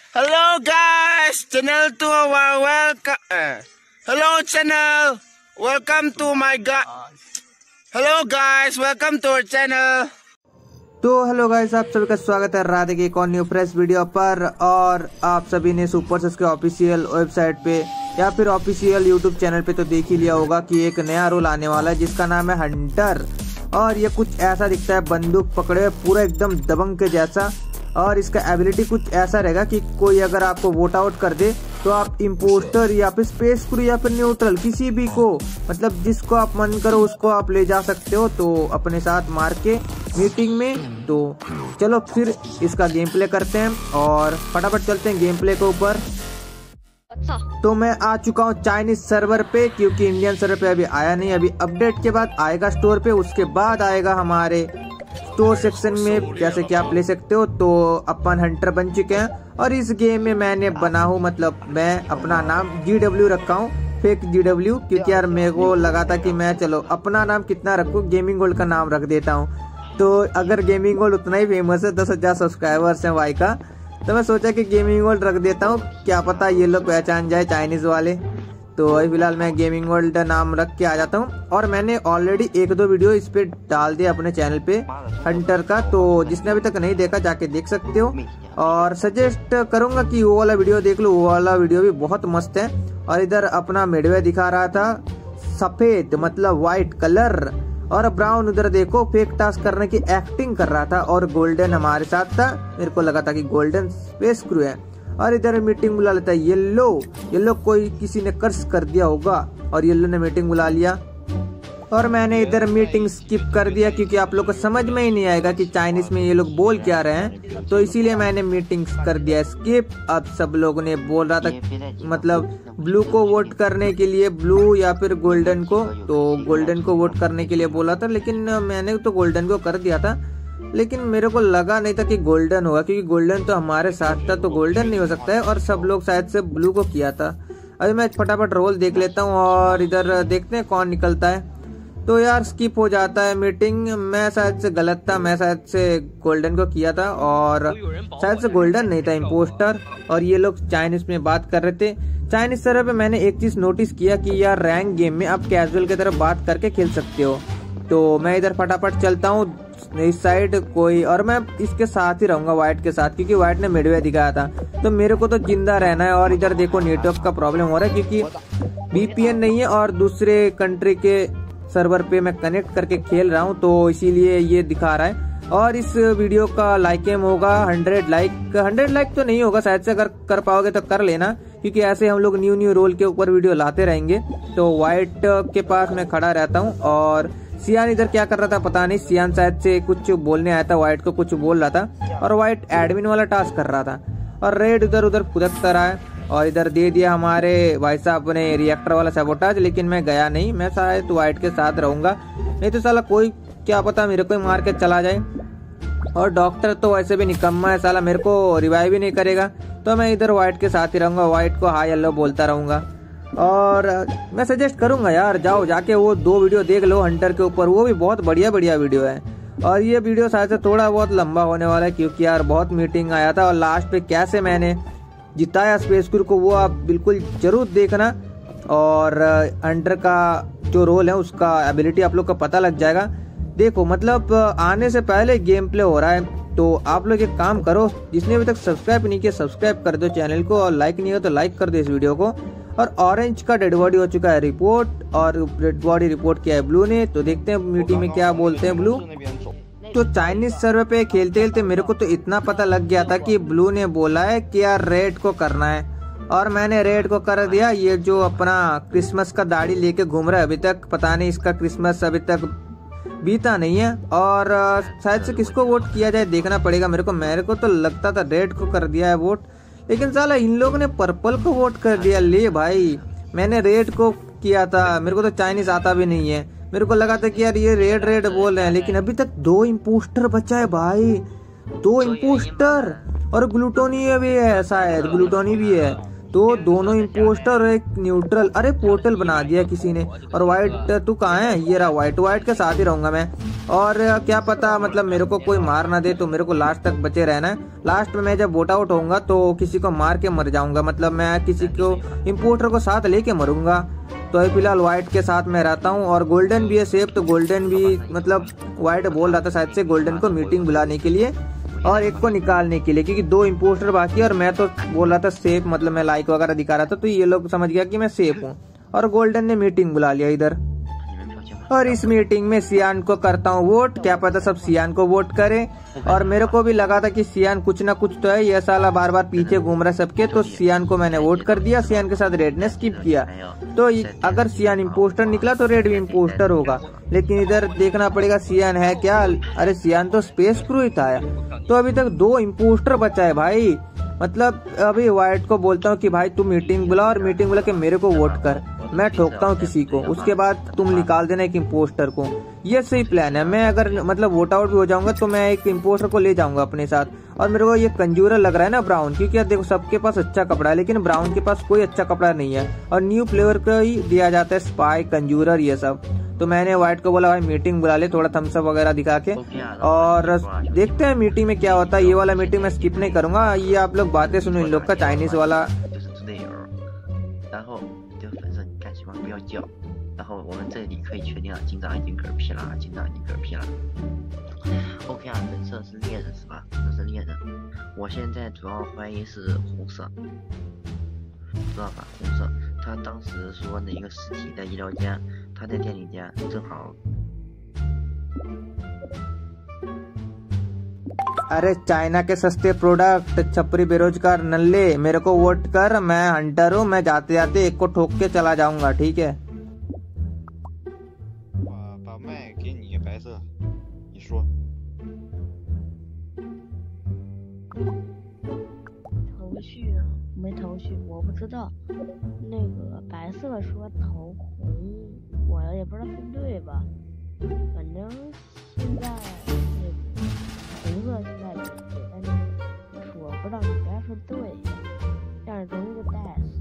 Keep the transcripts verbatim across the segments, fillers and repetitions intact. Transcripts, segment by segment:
Hello guys, channel to our welcome. Uh, hello channel, welcome to my guys. Hello guys, welcome to our channel. तो hello guys, आप सभी का स्वागत है राधे की एक और न्यू फ्रेश वीडियो पर। और आप सभी ने सुपर के ऑफिशियल वेबसाइट पे या फिर ऑफिशियल यूट्यूब चैनल पे तो देख ही लिया होगा कि एक नया रोल आने वाला है जिसका नाम है हंटर। और ये कुछ ऐसा दिखता है, बंदूक पकड़े हुए पूरा एकदम दबंग के जैसा। और इसका एबिलिटी कुछ ऐसा रहेगा कि कोई अगर आपको वोट आउट कर दे तो आप इम्पोस्टर या फिर स्पेस क्रू या फिर न्यूट्रल किसी भी को, मतलब जिसको आप मन करो उसको आप ले जा सकते हो तो अपने साथ मार के मीटिंग में। तो चलो फिर इसका गेम प्ले करते हैं और फटाफट चलते हैं गेम प्ले के ऊपर। तो मैं आ चुका हूँ चाइनीज सर्वर पे, क्योंकि इंडियन सर्वर पे अभी आया नहीं। अभी अपडेट के बाद आएगा स्टोर पे, उसके बाद आएगा हमारे स्टोर सेक्शन में जैसे कि आप ले सकते हो। तो अपन हंटर बन चुके हैं और इस गेम में मैंने बना हूँ, मतलब मैं अपना नाम जी डब्ल्यू रखा हूँ, फेक जी डब्ल्यू, क्योंकि यार मेरे को लगा था कि मैं चलो अपना नाम कितना रखूँ, गेमिंग गोल्ड का नाम रख देता हूँ। तो अगर गेमिंग गोल्ड उतना ही फेमस है, दस हजार सब्सक्राइबर्स हैं भाई का, तो मैं सोचा कि गेमिंग वर्ल्ड रख देता हूँ, क्या पता ये लोग पहचान जाए चाइनीज वाले। तो अभी फिलहाल मैं गेमिंग वर्ल्ड नाम रख के आ जाता हूँ। और मैंने ऑलरेडी एक दो वीडियो इस पे डाल दिया अपने चैनल पे हंटर का, तो जिसने अभी तक नहीं देखा जाके देख सकते हो। और सजेस्ट करूंगा कि वो वाला वीडियो देख लो, वो वाला वीडियो भी बहुत मस्त है। और इधर अपना मिडवे दिखा रहा था सफेद, मतलब व्हाइट कलर, और ब्राउन उधर देखो फेक टास्क करने की एक्टिंग कर रहा था। और गोल्डन हमारे साथ था, मेरे को लगा था कि गोल्डन स्पेस क्रू है। और इधर मीटिंग बुला लेता है येलो। येलो कोई किसी ने कर्स कर दिया होगा और येलो ने मीटिंग बुला लिया। और मैंने इधर मीटिंग स्किप कर दिया क्योंकि आप लोग को समझ में ही नहीं आएगा कि चाइनीज में ये लोग बोल क्या रहे हैं, तो इसीलिए मैंने मीटिंग कर दिया स्किप। अब सब लोगों ने बोल रहा था मतलब ब्लू को वोट करने के लिए, ब्लू या फिर गोल्डन को, तो गोल्डन को वोट करने के लिए बोला था, लेकिन मैंने तो गोल्डन को कर दिया था। लेकिन मेरे को लगा नहीं था कि गोल्डन होगा, क्योंकि गोल्डन तो हमारे साथ था, तो गोल्डन नहीं हो सकता है। और सब लोग शायद से ब्लू को किया था। अभी मैं फटाफट रोल देख लेता हूँ और इधर देखते हैं कौन निकलता है। तो यार स्किप हो जाता है मीटिंग, मैं शायद से गलत था, मैं शायद से गोल्डन को किया था और शायद से गोल्डन नहीं था, इम्पोस्टर। और ये लोग चाइनीज में बात कर रहे थे। चाइनीज सर्वर पे मैंने एक चीज नोटिस किया कि यार रैंक गेम में आप कैजुअल की तरफ बात करके खेल सकते हो। तो मैं इधर फटाफट चलता हूँ इस साइड कोई, और मैं इसके साथ ही रहूंगा व्हाइट के साथ, क्योंकि व्हाइट ने मिडवे दिखाया था। तो मेरे को तो जिंदा रहना है। और इधर देखो नेटवर्क का प्रॉब्लम हो रहा है क्योंकि वीपीएन नहीं है और दूसरे कंट्री के सर्वर पे मैं कनेक्ट करके खेल रहा हूँ, तो इसीलिए ये दिखा रहा है। और इस वीडियो का लाइक एम होगा हंड्रेड लाइक। हंड्रेड लाइक तो नहीं होगा शायद से, अगर कर पाओगे तो कर लेना, क्योंकि ऐसे हम लोग न्यू न्यू रोल के ऊपर वीडियो लाते रहेंगे। तो व्हाइट के पास मैं खड़ा रहता हूँ और सियान इधर क्या कर रहा था पता नहीं, सियान शायद से कुछ बोलने आया था, व्हाइट को कुछ बोल रहा था और व्हाइट एडमिन वाला टास्क कर रहा था। और रेड उधर उधर फुदकता रहा है। और इधर दे दिया हमारे भाई साहब ने रिएक्टर वाला सैबोटाज, लेकिन मैं गया नहीं, मैं शायद व्हाइट के साथ रहूंगा, नहीं तो साला कोई क्या पता मेरे को मार के चला जाए। और डॉक्टर तो वैसे भी निकम्मा है साला, मेरे को रिवाइव भी नहीं करेगा, तो मैं इधर व्हाइट के साथ ही रहूंगा, व्हाइट को हाई येलो बोलता रहूंगा। और मैं सजेस्ट करूंगा यार जाओ जाके वो दो वीडियो देख लो हंटर के ऊपर, वो भी बहुत बढ़िया बढ़िया वीडियो है। और ये वीडियो शायद से थोड़ा बहुत लंबा होने वाला है क्योंकि यार बहुत मीटिंग आया था और लास्ट पे कैसे मैंने जिताया स्पेस क्रू को, वो आप बिल्कुल जरूर देखना। और हंटर का जो रोल है उसका एबिलिटी आप लोग को पता लग जाएगा। देखो मतलब आने से पहले गेम प्ले हो रहा है, तो आप लोग एक काम करो, जिसने अभी तक सब्सक्राइब नहीं किया सब्सक्राइब कर दो चैनल को, और लाइक नहीं हो तो लाइक कर दो इस वीडियो को। और ऑरेंज का डेड बॉडी हो चुका है रिपोर्ट और डेड बॉडी रिपोर्ट किया है ब्लू ने, तो देखते हैं मीटिंग में क्या बोलते हैं ब्लू। तो चाइनीज सर्वर पे खेलते खेलते मेरे को तो इतना पता लग गया था कि ब्लू ने बोला है कि यार रेड को करना है, और मैंने रेड को कर दिया। ये जो अपना क्रिसमस का दाढ़ी लेके घूम रहा है अभी तक, पता नहीं इसका क्रिसमस अभी तक बीता नहीं है। और शायद से किसको वोट किया जाए देखना पड़ेगा मेरे को। मेरे को तो लगता था रेड को कर दिया है वोट, लेकिन साला इन लोगों ने पर्पल को वोट कर दिया। ले भाई, मैंने रेड को किया था, मेरे को तो चाइनीज आता भी नहीं है, मेरे को लगा था कि यार ये रेड रेड बोल रहे हैं। लेकिन अभी तक दो इम्पोस्टर बचा है भाई, दो इम्पोस्टर, और ग्लूटोनी भी है शायद, ग्लूटोनी भी है। तो दोनों इम्पोस्टर और एक न्यूट्रल। अरे पोर्टल बना दिया किसी ने। और व्हाइट तू कहाँ है? ये रहा व्हाइट। व्हाइट के साथ ही रहूंगा मैं। और क्या पता मतलब मेरे को कोई मार ना दे, तो मेरे को लास्ट तक बचे रहना है। लास्ट में मैं जब वोट आउट होऊंगा तो किसी को मार के मर जाऊंगा, मतलब मैं किसी को इम्पोस्टर को साथ लेके मरूंगा। तो फिलहाल व्हाइट के साथ मैं रहता हूँ। और गोल्डन भी है सेफ, तो गोल्डन भी मतलब व्हाइट बोल रहा था शायद से गोल्डन को मीटिंग बुलाने के लिए और एक को निकालने के लिए, क्योंकि दो इम्पोस्टर बाकी है। और मैं तो बोल रहा था सेफ, मतलब मैं लाइक वगैरह दिखा रहा था, तो ये लोग समझ गया कि मैं सेफ हूँ। और गोल्डन ने मीटिंग बुला लिया इधर। और इस मीटिंग में सियान को करता हूँ वोट। क्या पता सब सियान को वोट करे। और मेरे को भी लगा था कि सियान कुछ ना कुछ तो है, ये साला बार बार पीछे घूम रहा है सबके, तो सियान को मैंने वोट कर दिया। सियान के साथ रेड ने स्किप किया। तो अगर सियान इम्पोस्टर निकला तो रेड भी इम्पोस्टर होगा, लेकिन इधर देखना पड़ेगा सियान है क्या। अरे सियान तो स्पेस क्रू ही था। तो अभी तक दो इम्पोस्टर बचा है भाई। मतलब अभी व्हाइट को बोलता हूँ कि भाई तू मीटिंग बुला और मीटिंग बुला के मेरे को वोट कर, मैं ठोकता हूँ किसी को, उसके बाद तुम निकाल देना एक इम्पोस्टर को। ये सही प्लान है। मैं अगर मतलब वोट आउट भी हो जाऊंगा तो मैं एक इम्पोस्टर को ले जाऊंगा अपने साथ। और मेरे को ये कंजूरर लग रहा है ना ब्राउन, क्योंकि यार देखो सबके पास अच्छा कपड़ा है, लेकिन ब्राउन के पास कोई अच्छा कपड़ा नहीं है। और न्यू प्लेयर को ही दिया जाता है स्पाई, कंजूरर, ये सब। तो मैंने व्हाइट को बोला भाई मीटिंग बुला ले, थोड़ा थम्सअप वगैरह दिखा के, और देखते हैं मीटिंग में क्या होता है। ये वाला मीटिंग मैं स्किप नहीं करूंगा। ये आप लोग बातें सुनो इन लोग का, चाइनीज वाला। 不要叫，然后我们这里可以确定了，警长已经嗝屁了，警长已经嗝屁了。OK 啊，人设是猎人是吧？这是猎人。我现在主要怀疑是红色，知道吧？红色，他当时说那个尸体在医疗间，他在电梯间，正好。 अरे चाइना के सस्ते प्रोडक्ट, छपरी बेरोजगार नल्ले, मेरे को वोट कर। मैं हंटर हूँ, मैं जाते जाते एक को ठोक के चला जाऊंगा, ठीक है? 把麦给你，白色，你说。 头绪没头绪，我不知道。那个白色说投红，我也不知道对不对吧。反正现在那个。 红色现在也在那个说，不知道你该说对，但是容易个 death。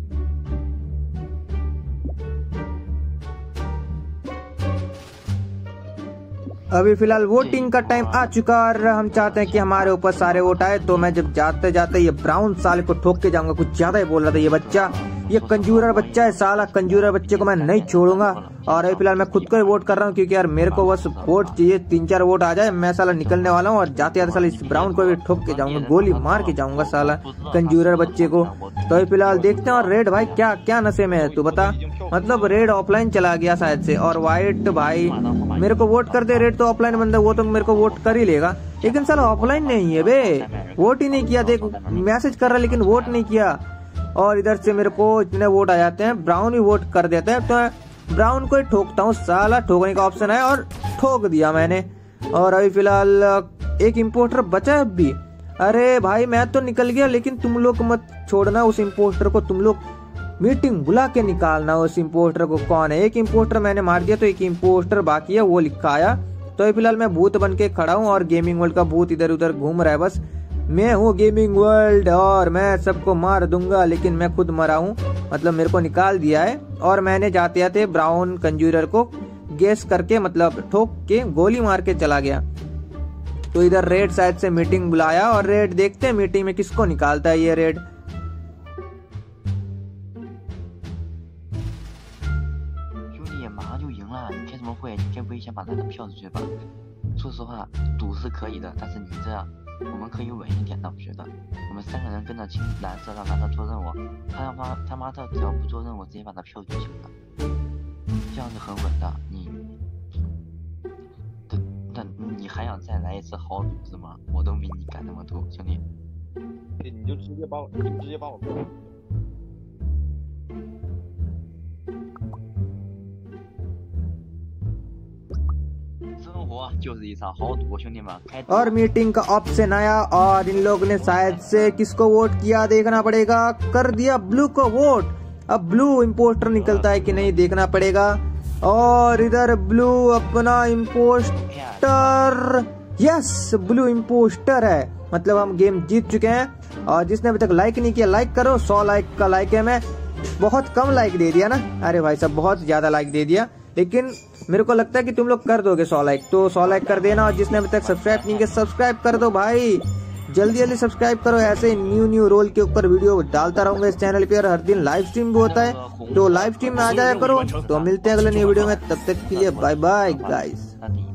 अभी फिलहाल वोटिंग का टाइम आ चुका और हम चाहते हैं कि हमारे ऊपर सारे वोट आए। तो मैं जब जाते जाते ये ब्राउन साले को ठोक के जाऊंगा। कुछ ज्यादा ही बोल रहा था ये बच्चा, ये कंजूरर बच्चा है साला। कंजूरर बच्चे को मैं नहीं छोड़ूंगा। और अभी फिलहाल मैं खुद को ही वोट कर रहा हूँ, क्योंकि यार मेरे को बस वोट चाहिए, तीन चार वोट आ जाए मैं साला निकलने वाला हूँ। और जाते जाते साला इस ब्राउन को भी ठोक के जाऊंगा, गोली मार के जाऊंगा साला कंजूरर बच्चे को। तो अभी फिलहाल देखते हैं। और रेड भाई क्या क्या नशे में है तू बता? मतलब रेड ऑफलाइन चला गया शायद से। और व्हाइट भाई मेरे को वोट कर दे। रेड तो ऑफलाइन बंदा, वो तो मेरे को वोट कर ही लेगा, लेकिन साला ऑफलाइन नहीं है बे, वोट ही नहीं किया। देख मैसेज कर रहा लेकिन वोट नहीं किया। और इधर से मेरे को इतने वोट आ जाते हैं, ब्राउन ही वोट कर देते हैं। तो ब्राउन को ही ठोकता हूँ साला। ठोकने का ऑप्शन है और ठोक दिया मैंने। और अभी फिलहाल एक इम्पोस्टर बचा है अभी। अरे भाई मैं तो निकल गया, लेकिन तुम लोग मत छोड़ना उस इम्पोस्टर को। तुम लोग मीटिंग बुला के निकालना उस इम्पोस्टर को। कौन है? एक इम्पोस्टर मैंने मार दिया, तो एक इम्पोस्टर बाकी है, वो लिखा आया। तो फिलहाल मैं भूत बन के खड़ा हूँ और गेमिंग वर्ल्ड का भूत इधर उधर घूम रहा है। बस मैं हूँ गेमिंग वर्ल्ड और मैं सबको मार दूंगा, लेकिन मैं खुद मरा हूँ, मतलब मेरे को निकाल दिया है। और मैंने जाते जाते ब्राउन कंजूरर को गैस करके मतलब ठोक के गोली मार के चला गया। तो इधर रेड शायद से मीटिंग बुलाया और रेड देखते हैं मीटिंग में किसको निकालता है ये रेड। 会，你该不会先把他的票出去吧？说实话，赌是可以的，但是你这样，我们可以稳一点的，我觉得。我们三个人跟着青蓝色让蓝色做任务，他他妈他妈的只要不做任务，直接把他票举起来，这样子很稳的。你，那你还想再来一次豪赌是吗？我都比你敢那么多，兄弟。 你就直接把我，你直接把我。 और मीटिंग का ऑप्शन आया और इन लोगों ने शायद से किसको वोट किया देखना पड़ेगा। कर दिया ब्लू को वोट। अब ब्लू इम्पोस्टर निकलता है कि नहीं देखना पड़ेगा। और इधर ब्लू अपना इम्पोस्टर, यस ब्लू इम्पोस्टर है, मतलब हम गेम जीत चुके हैं। और जिसने अभी तक लाइक नहीं किया लाइक करो। सौ लाइक का लाइक है, मैं बहुत कम लाइक दे दिया ना, अरे भाई साहब बहुत ज्यादा लाइक दे दिया, लेकिन मेरे को लगता है कि तुम लोग कर दोगे सौ लाइक, तो सौ लाइक कर देना। और जिसने अभी तक सब्सक्राइब नहीं किया सब्सक्राइब कर दो भाई, जल्दी जल्दी सब्सक्राइब करो। ऐसे न्यू न्यू रोल के ऊपर वीडियो डालता रहूंगा इस चैनल पे, और हर दिन लाइव स्ट्रीम भी होता है, तो लाइव स्ट्रीम में आ जाया करो। तो मिलते हैं अगले न्यू वीडियो में, तब तक के लिए बाय बाय गाइस।